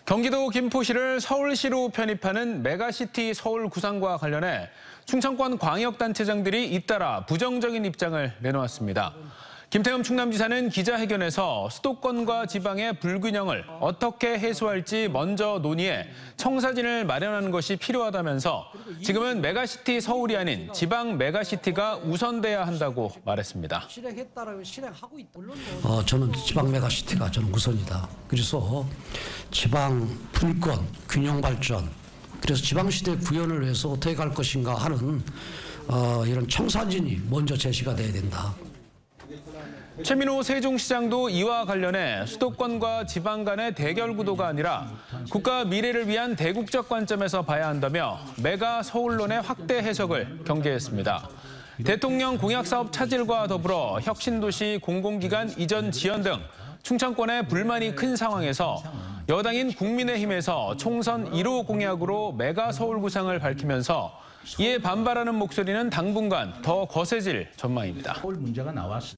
경기도 김포시를 서울시로 편입하는 메가시티 서울 구상과 관련해 충청권 광역단체장들이 잇따라 부정적인 입장을 내놓았습니다. 김태흠 충남지사는 기자회견에서 수도권과 지방의 불균형을 어떻게 해소할지 먼저 논의해 청사진을 마련하는 것이 필요하다면서 지금은 메가시티 서울이 아닌 지방 메가시티가 우선돼야 한다고 말했습니다. 저는 지방 메가시티가 저는 우선이다. 그래서 지방 분권, 균형 발전, 그래서 지방시대 구현을 위해서 어떻게 갈 것인가 하는 이런 청사진이 먼저 제시가 돼야 된다. 최민호 세종시장도 이와 관련해 수도권과 지방 간의 대결 구도가 아니라 국가 미래를 위한 대국적 관점에서 봐야 한다며 메가 서울론의 확대 해석을 경계했습니다. 대통령 공약사업 차질과 더불어 혁신도시 공공기관 이전 지연 등 충청권의 불만이 큰 상황에서 여당인 국민의힘에서 총선 1호 공약으로 메가 서울 구상을 밝히면서 이에 반발하는 목소리는 당분간 더 거세질 전망입니다. 서울 문제가 나왔을